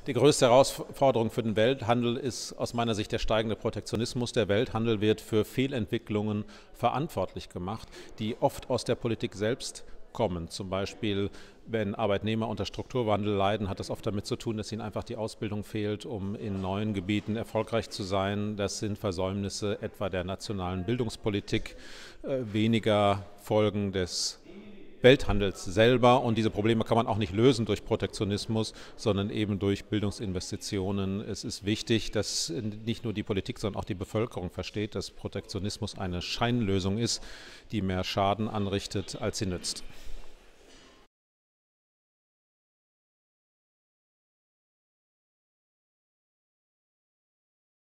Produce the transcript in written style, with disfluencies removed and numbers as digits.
Die größte Herausforderung für den Welthandel ist aus meiner Sicht der steigende Protektionismus. Der Welthandel wird für Fehlentwicklungen verantwortlich gemacht, die oft aus der Politik selbst kommen. Zum Beispiel, wenn Arbeitnehmer unter Strukturwandel leiden, hat das oft damit zu tun, dass ihnen einfach die Ausbildung fehlt, um in neuen Gebieten erfolgreich zu sein. Das sind Versäumnisse etwa der nationalen Bildungspolitik, weniger Folgen des Welthandels selber, und diese Probleme kann man auch nicht lösen durch Protektionismus, sondern eben durch Bildungsinvestitionen. Es ist wichtig, dass nicht nur die Politik, sondern auch die Bevölkerung versteht, dass Protektionismus eine Scheinlösung ist, die mehr Schaden anrichtet, als sie nützt.